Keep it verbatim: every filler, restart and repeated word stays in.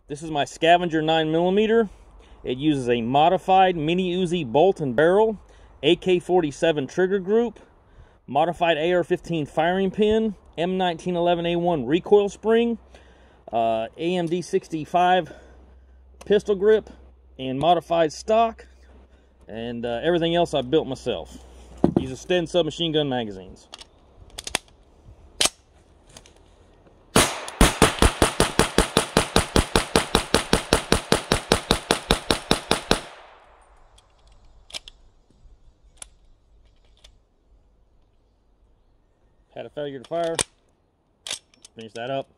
This is my Scavenger nine millimeter. It uses a modified mini Uzi bolt and barrel, A K forty-seven trigger group, modified A R fifteen firing pin, M nineteen eleven A one recoil spring, uh, A M D sixty-five pistol grip, and modified stock, and uh, everything else I built myself. Uses Sten submachine gun magazines. Had a failure to fire. Finish that up.